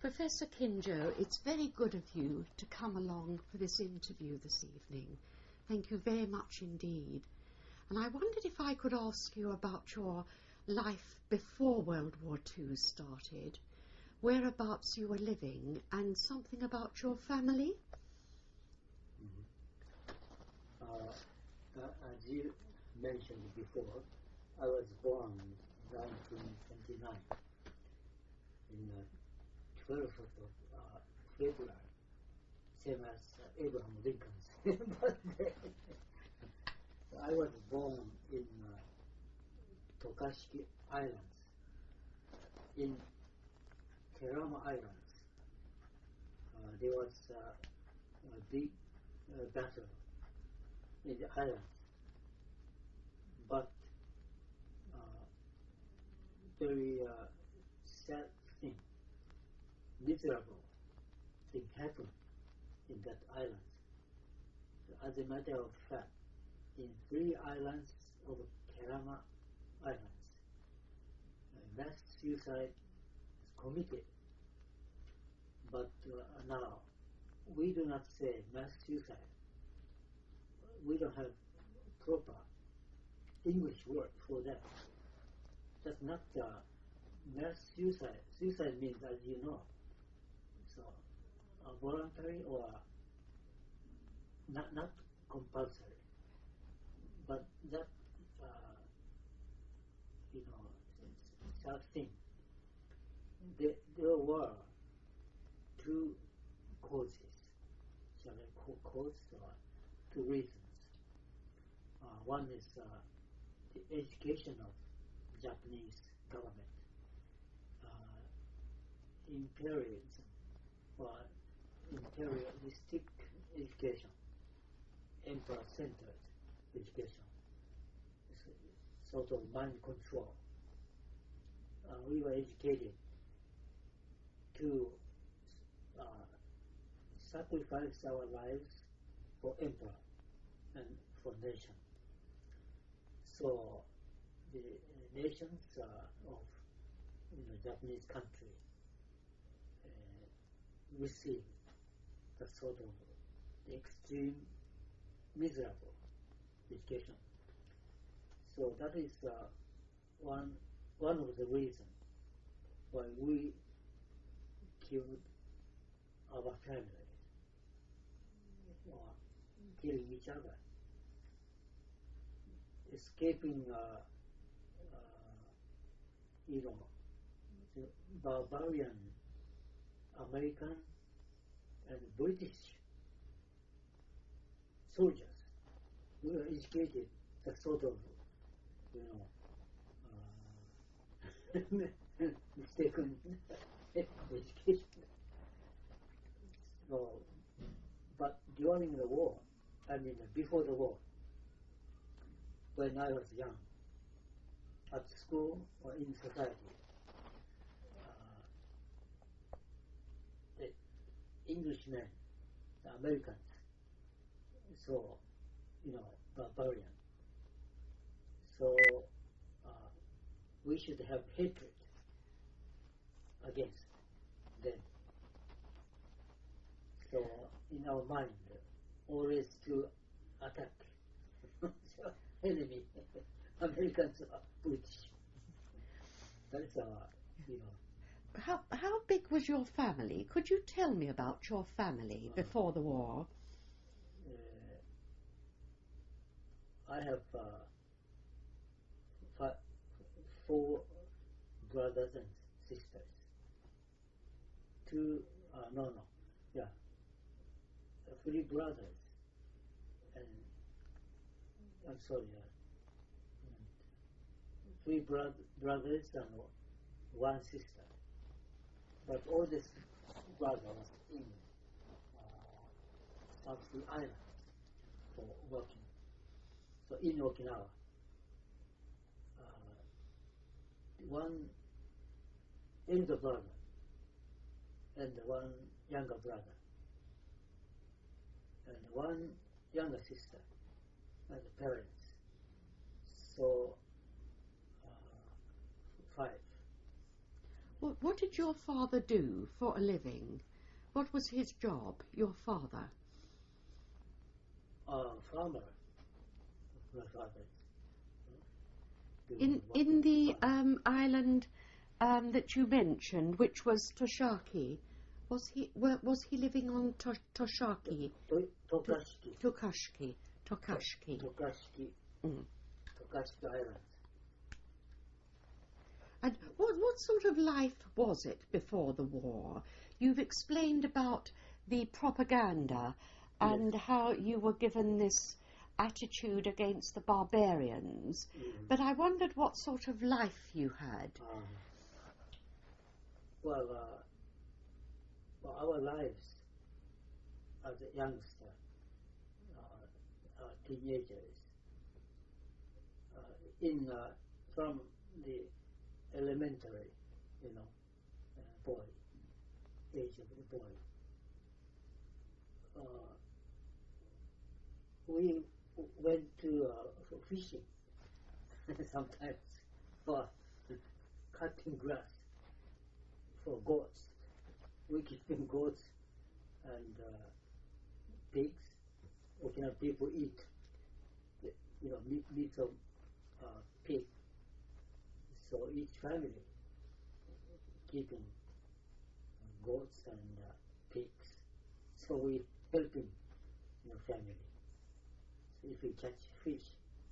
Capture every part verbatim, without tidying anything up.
Professor Kinjo, it's very good of you to come along for this interview this evening. Thank you very much indeed. And I wondered if I could ask you about your life before World War Two started, whereabouts you were living, and something about your family. Mm-hmm. uh, uh, as you mentioned before, I was born in nineteen twenty-nine in the twelfth of uh, February, same as uh, Abraham Lincoln's birthday. I was born in uh, Tokashiki Islands, in Kerama Islands. Uh, there was uh, a big uh, battle in the islands, but uh, very uh, sad thing, miserable thing happened in that island. As a matter of fact, in three islands of Kerama Islands, uh, mass suicide is committed. But uh, now, we do not say mass suicide. We don't have proper English word for that. That's not uh, mass suicide. Suicide means, as you know, so uh, voluntary or not, not compulsory. But that, uh, you know, sad thing. There, there were two causes, shall I call cause, or two reasons. Uh, one is uh, the education of Japanese government, uh, imperialism, or imperialistic education, emperor-centered education, sort of mind control. Uh, we were educated to uh, sacrifice our lives for emperor and for nation. So the nations uh, of you know, Japanese country uh, received the sort of the extreme miserable education. So that is uh, one one of the reasons why we killed our family or killing each other, escaping uh, uh, you know the barbarian American and British soldiers. We were educated the sort of, you know, uh, mistaken education. So, but during the war, I mean before the war, when I was young, at school or in society, uh, the Englishmen, the Americans, so, you know, barbarian. So uh, we should have hatred against them. So in our mind, always to attack so, enemy, Americans or British. That's our, you know. How how big was your family? Could you tell me about your family uh, before the war? Uh, I have uh, five, four brothers and sisters. Two, uh, no, no, yeah, uh, three brothers, and I'm sorry, uh, three bro- brothers and one sister. But oldest brother was in uh, South Sea Island for working. So in Okinawa, uh, one elder brother and one younger brother and one younger sister and the parents. So uh, five. What, what did your father do for a living? What was his job, your father? Uh, farmer. My father. In in the um, island um, that you mentioned, which was Toshaki, was he were, was he living on to, Toshaki? To, Tokashiki. Tokashiki. Tokashiki. Tokashiki. Mm. Tokashiki Island. And what what sort of life was it before the war? You've explained about the propaganda and Yes. how you were given this attitude against the barbarians, Mm. but I wondered what sort of life you had. Um, well, uh, well, our lives as a youngster, uh, uh, teenagers, uh, in uh, from the elementary, you know, uh, boy, age of the boy, uh, we went to uh, for fishing sometimes for cutting grass for goats. We keeping goats and uh, pigs. Okinawa people eat, you know, meat, meat of uh, pig. So each family keeping goats and uh, pigs. So we helping, you know, family. So if we catch fish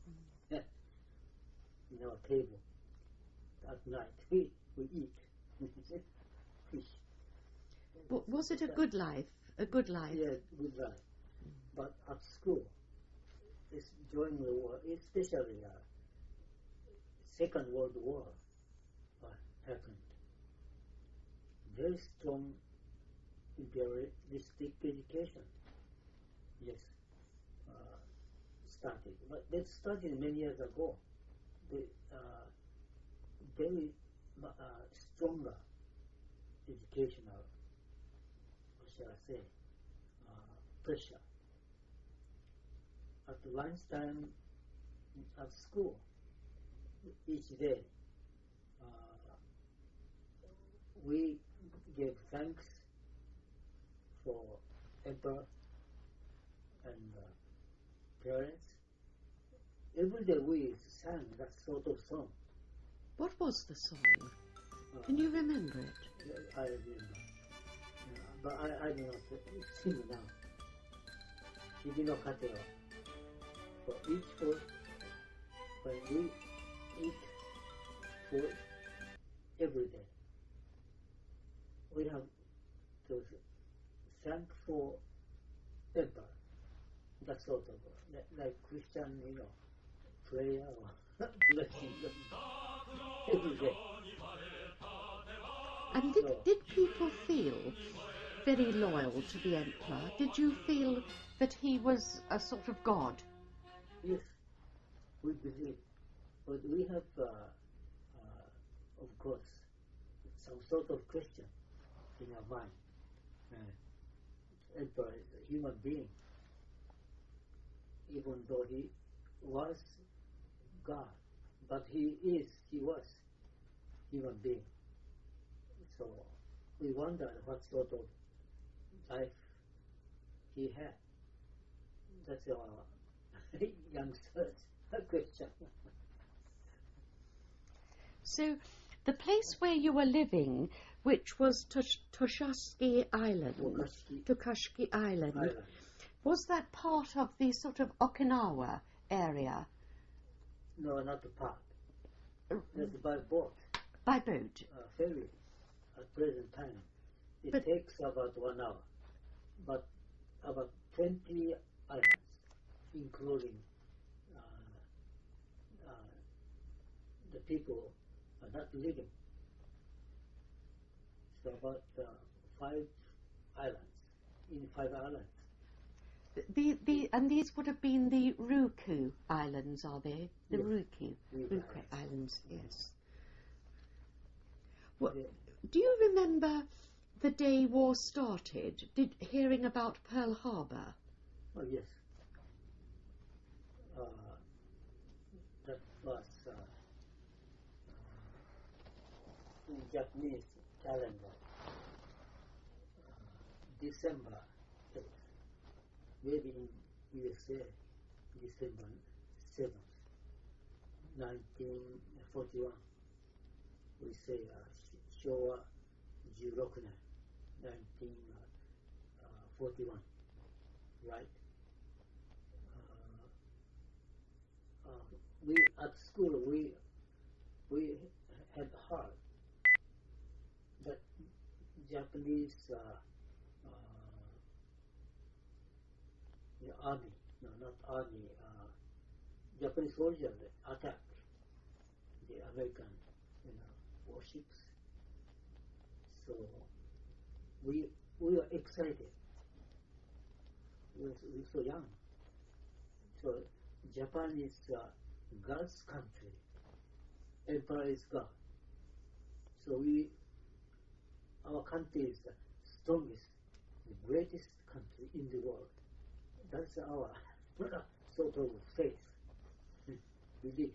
in our table at night, we we eat fish. W- was it a good life? A good life? Yeah, good life. But at school, it's during the war, especially uh, Second World War uh, happened. Very strong imperialistic education, yes, uh, started. But that started many years ago. The uh, very uh, stronger educational, what shall I say, uh, pressure. At lunchtime at school, each day, uh, we gave thanks for emperor and uh, parents. Every day we sang that sort of song. What was the song? Uh, Can you remember it? I remember. Yeah, but I, I do not sing now. Hibi no kate wa. For each food, when we eat food every day, we have to thank for emperor. That sort of, like, like Christian, you know, prayer or blessing every day. And did, So, did people feel very loyal to the emperor? Did you feel that he was a sort of god? yes, we believe, but we have, uh, uh, of course, some sort of question in our mind. Uh, emperor is a human being, even though he was God, but he is, he was human being. So we wondered what sort of life he had. That's our youngsters question. So the place where you were living, which was Tosh- Toshaki Island, Tokashiki Tokashiki Island, Island. was that part of the sort of Okinawa area? No, not the park. That's by boat, By boat? uh, ferry. At present time, it But- takes about one hour, but about twenty islands, including uh, uh, the people are not living. So about uh, five islands, in five islands. The, the, and these would have been the Ryukyu Islands, are they? The Yes. Ryukyu, Ryukyu Ryukyu Islands. Islands, yes. What, Yeah. do you remember the day war started? Did hearing about Pearl Harbor? Oh yes. Uh, that was uh, uh, Japanese Island was uh, December eighth. Maybe in U S A, December seventh, nineteen forty-one. We say uh, Showa Juroku ne, nineteen forty-one, right? Uh, uh, we at school we we had heard that Japanese uh, uh, the army, no, not army, uh, Japanese soldiers attacked the American, you know, warships. So we we were excited. We were, we were so young. So Japan is uh, God's country. Emperor is God. So we, our country is the strongest, the greatest country in the world. That's our sort of faith, belief.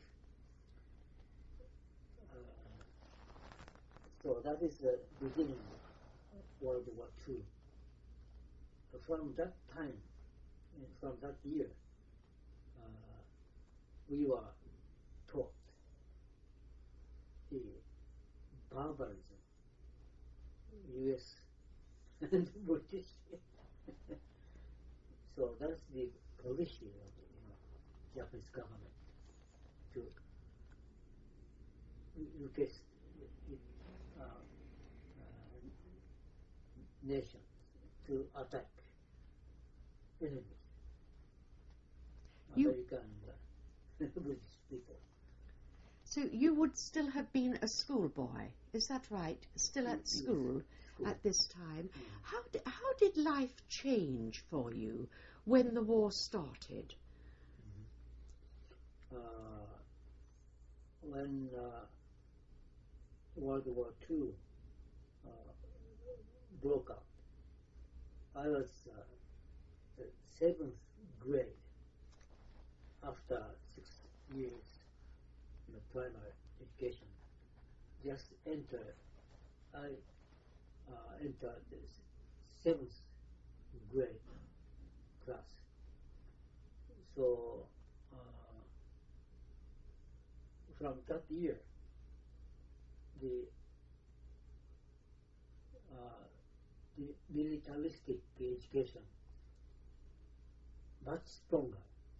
Uh, so that is the beginning of World War Two. From that time, from that year, uh, we were taught the barbarism, U S and British. So that's the policy of the you know, Japanese government to request uh, uh, nation to attack enemies, You, American and uh, British people. so you would still have been a schoolboy, is that right? Still at school, school. at this time. Mm. How, di- how did life change for you when the war started? Mm-hmm. Uh, when uh, World War Two uh, broke out, I was uh, the seventh grade after six years in primary education. Just entered, I uh, entered the seventh grade class. So uh, from that year, the uh, the militaristic education much stronger,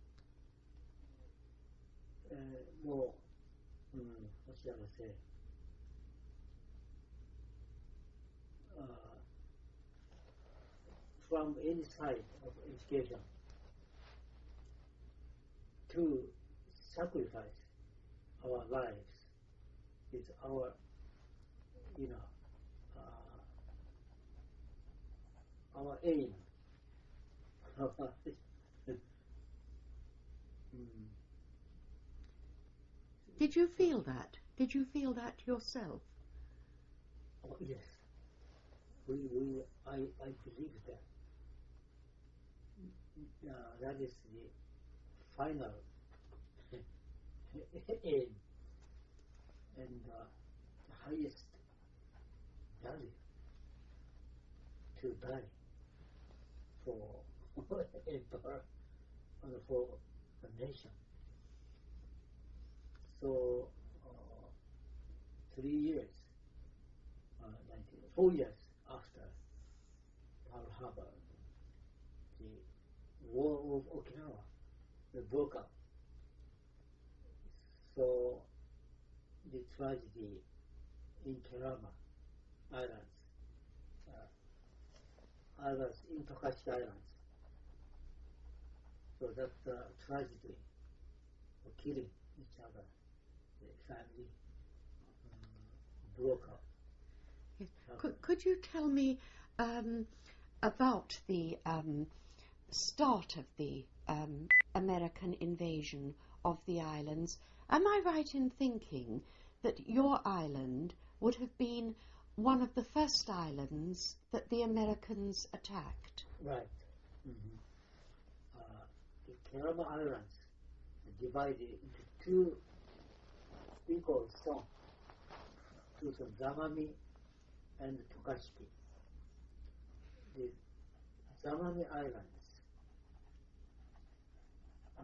uh, more, um, what shall I say, uh, from any side of education to sacrifice our lives is our, you know, uh, our aim. mm. Did you feel that? Did you feel that yourself? Oh, yes. We, we, I, I believe that. Uh, that is the final aim and uh, the highest value to die for emperor and for the nation. So uh, three years, uh, nineteen, four years after Pearl Harbor, the War of Okinawa broke out. So the tragedy in Kerama Islands, uh, I was in Tokashiki Islands. So that uh, tragedy of killing each other, the family uh, broke out. Yes. Could, could you tell me um, about the um, start of the um, American invasion of the islands? Am I right in thinking that your island would have been one of the first islands that the Americans attacked? Right. Mm-hmm. Uh, the Kerama Islands are divided into two equal zones. Two zones, Zamami and Tokashiki, the Zamani Islands, uh,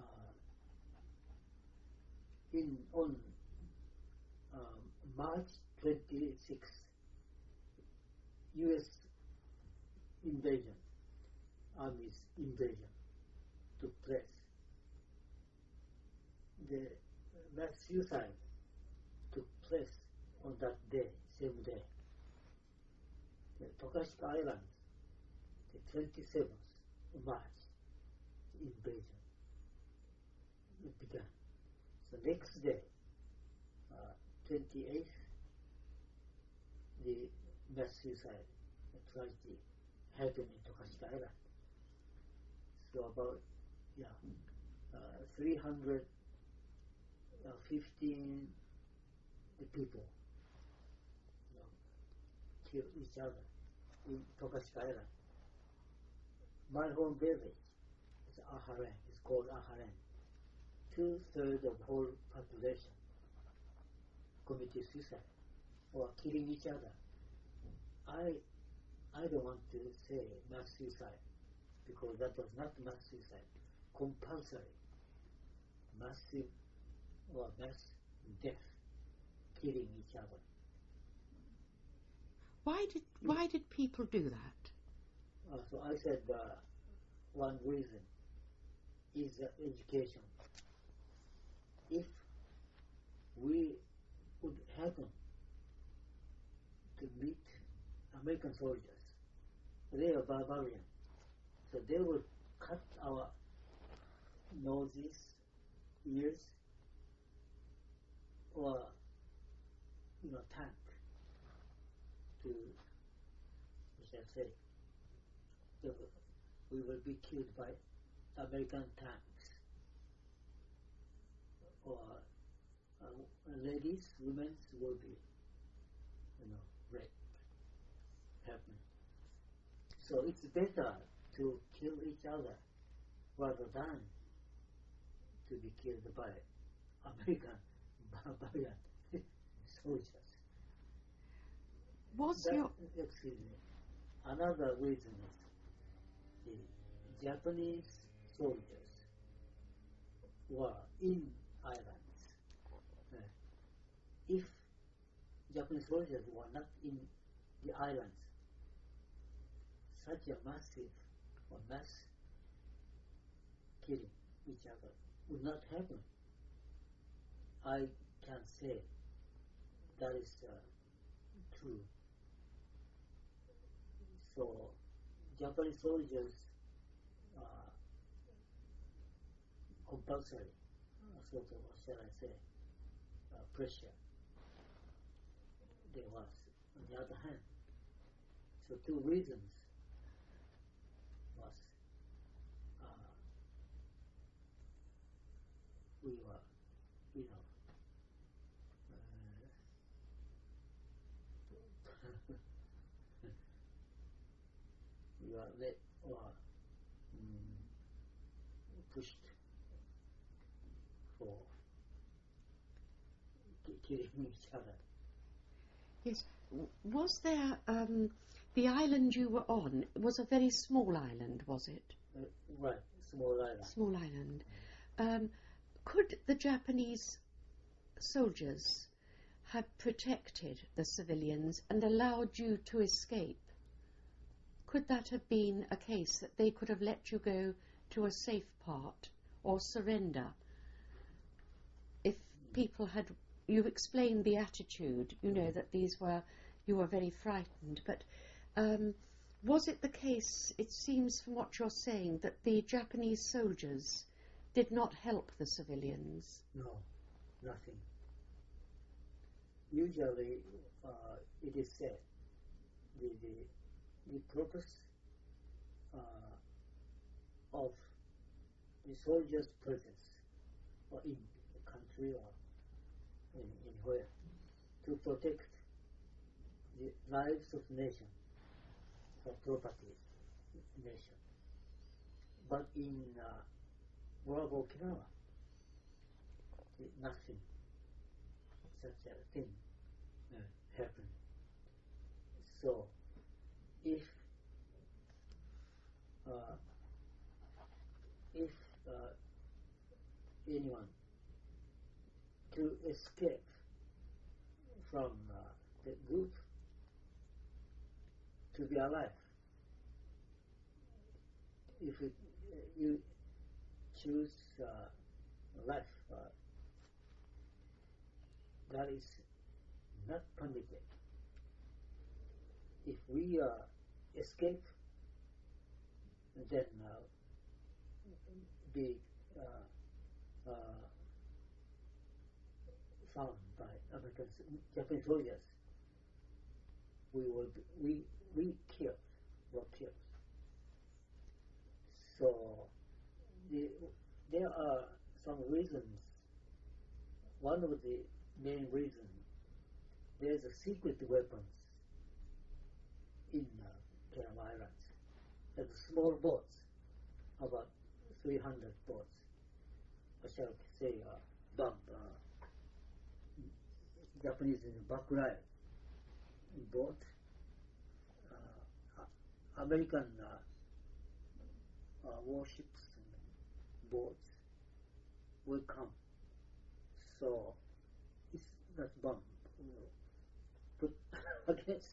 in on um, March twenty-sixth, U S invasion, Army's invasion took place. The mass suicide took place on that day, same day. The Tokashiki Island, the twenty-seventh of March, invasion it began. So next day, uh, twenty-eighth, the mass suicide tragedy happened in Tokashiki Island. So about yeah, uh, three hundred fifteen the people you know, kill each other in Tokashiki Island. My home village is Aharen. It's called Aharen. Two-thirds of the whole population committed suicide or killing each other. I I don't want to say mass suicide because that was not mass suicide. Compulsory, massive or mass death, killing each other. Why did why did people do that? Uh, so I said uh, one reason is uh, education. If we would happen to meet American soldiers, they are barbarian, so they would cut our noses, ears, or you know tank to, we shall say, we will be killed by American tanks, or uh, ladies, women will be, you know, raped, happening. So it's better to kill each other rather than to be killed by American barbarian soldiers. Was that, your excuse me. Another reason is the Japanese soldiers were in islands. Uh, if Japanese soldiers were not in the islands, such a massive or mass killing each other would not happen. I can say that is uh, true. So Japanese soldiers uh, compulsory uh, sort of, what shall I say, uh, pressure there was on the other hand. So two reasons was uh, we were, you know, uh, we were let or um, pushed for killing each other. yes? Was there um, the island you were on was a very small island, was it? Uh, right, small island. Small island. Um, could the Japanese soldiers have protected the civilians and allowed you to escape? Could that have been a case that they could have let you go to a safe part or surrender if people had... You've explained the attitude, you know, that these were... You were very frightened, but um, was it the case, it seems from what you're saying, that the Japanese soldiers did not help the civilians? No, nothing. Usually, uh, it is said the the, the purpose uh, of the soldiers' presence, or in the country or in, in where, to protect the lives of nation, or property nation. But in uh, War of Okinawa, nothing such a thing uh, happened. So, if uh, if uh, anyone to escape from uh, the group to be alive, if it, uh, you choose uh, life, uh, that is not permitted. If we uh, escape, then uh, be uh, uh, found by American Japanese soldiers, we will be, we we killed, were killed. So the, there are some reasons. One of the main reasons, there's a secret weapons in uh, Okinawa Islands. There's small boats, about three hundred boats. I shall say, uh, bomb, uh, Japanese in the backline boat. Uh, American uh, uh, warships and boats will come. So it's that bomb put against.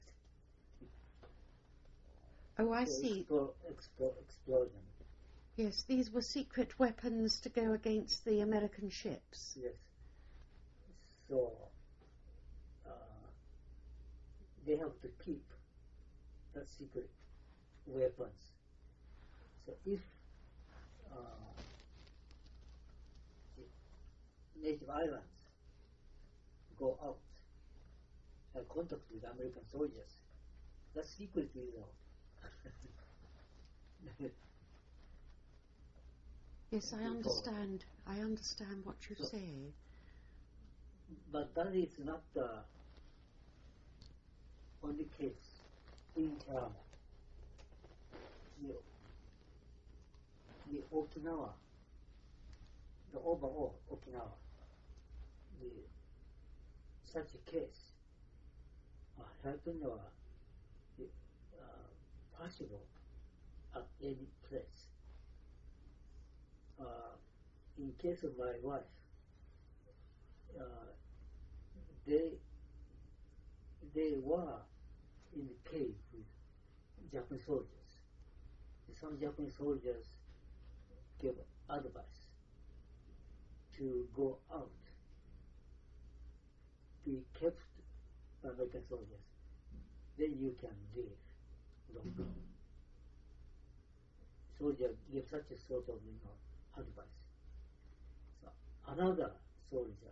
Oh, I so see. Explo explo explosion. Yes, these were secret weapons to go against the American ships. Yes. So uh, they have to keep that secret weapons. So if uh, the native islands go out and contact with American soldiers, that secret is out. Yes, I understand. I understand what you so, say. But that is not the only case in Okinawa. The, the Okinawa, the overall Okinawa, the, such a case uh, happen or uh, possible at any place. Uh, in case of my wife, uh, they they were in the cave with Japanese soldiers. Some Japanese soldiers gave advice to go out, be kept by American soldiers. Then you can live longer. Soldier give such a sort of, you know, advice. So another soldier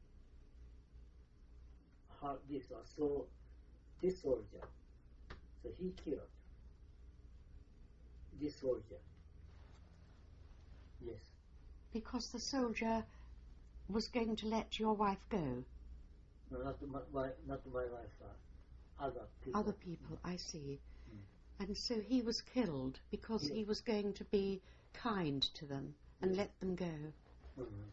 heard this or saw this soldier, so he killed this soldier. Yes. Because the soldier was going to let your wife go. No, not my, my not my wife. Uh, other people. Other people, I see. Mm. And so he was killed because Yes. he was going to be kind to them and Yes. let them go. Mm-hmm.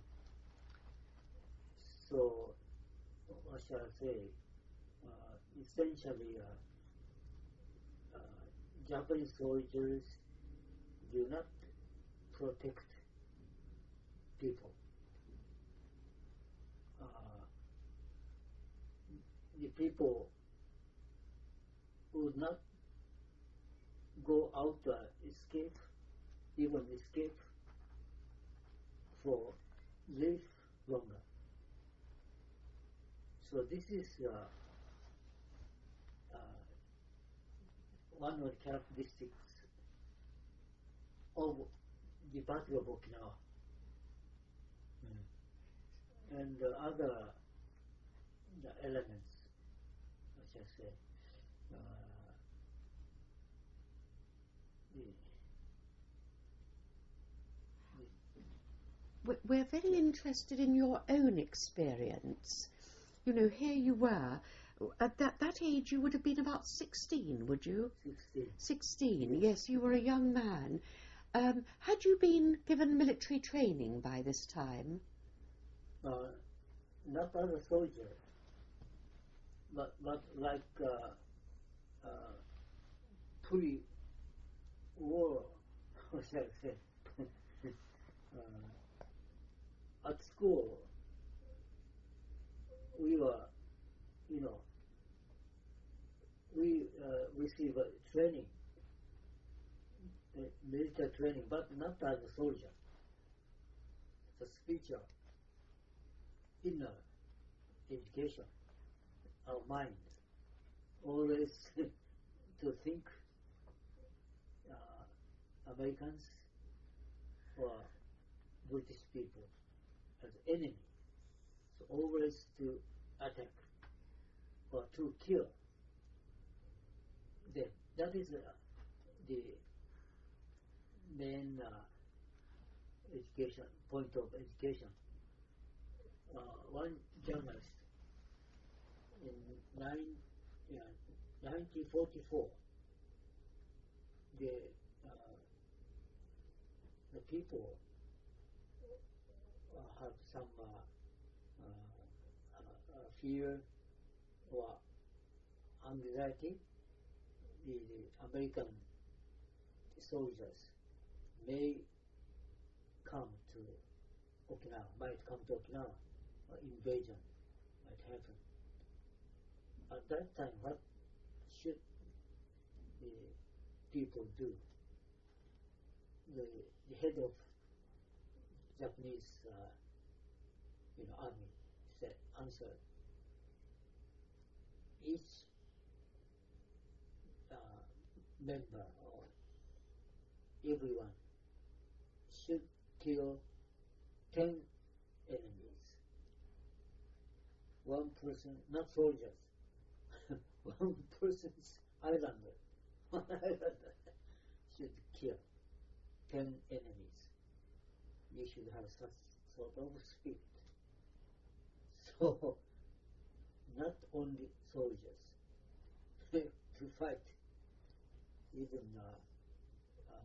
So, what shall I say? Uh, essentially, uh, uh, Japanese soldiers do not protect people. Uh, the people would not go out to escape, even escape, for live longer. So this is uh, uh, one of the characteristics of the Battle of Okinawa. Mm. And the other the elements, I shall say, uh, the, the We're very interested in your own experience. You know, here you were. At that, that age, you would have been about sixteen, would you? sixteen. Sixteen, yes, you were a young man. Um, had you been given military training by this time? Uh, not as a soldier, but, but like uh, uh, pre-war, how shall I say, uh, at school, we were, you know, we uh, receive uh, training, uh, military training, but not as a soldier. The spiritual, inner education, our mind, always to think uh, Americans or British people as enemy. So always to attack or to kill them. That is uh, the main uh, education, point of education. Uh, one journalist in nine, yeah, nineteen forty-four, the, uh, the people uh, have some uh, uh, uh, fear or anxiety. The, the American soldiers may come to Okinawa, might come to Okinawa, or invasion might happen. At that time, what should the people do? The, the head of Japanese uh, you know, army said, answered, each uh, member or everyone should kill ten enemies. One person, not soldiers, one person's islander, one islander should kill ten enemies. You should have such sort of spirit. So, not only soldiers to fight, even uh, uh,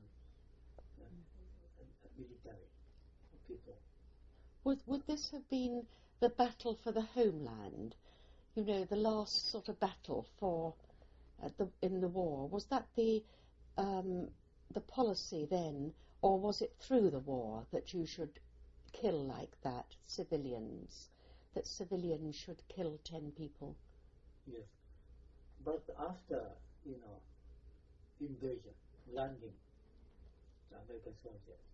non-military uh, people. Would, would this have been the battle for the homeland? You know, the last sort of battle for uh, the in the war. Was that the um, the policy then, or was it through the war that you should kill like that civilians? That civilians should kill ten people? Yes, but after, you know, invasion, landing the American soldiers,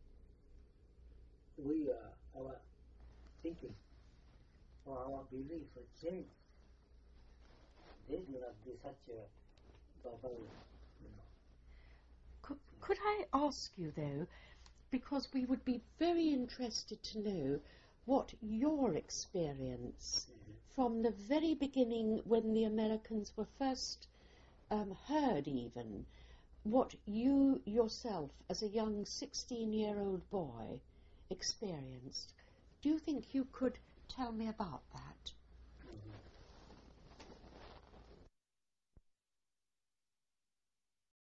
we uh, our thinking or our belief changed. They do not do such a barbaric, you know. Could, could I ask you though, because we would be very interested to know what your experience Mm-hmm. from the very beginning when the Americans were first um, heard even, what you yourself as a young sixteen-year-old boy experienced. Do you think you could tell me about that? Mm-hmm.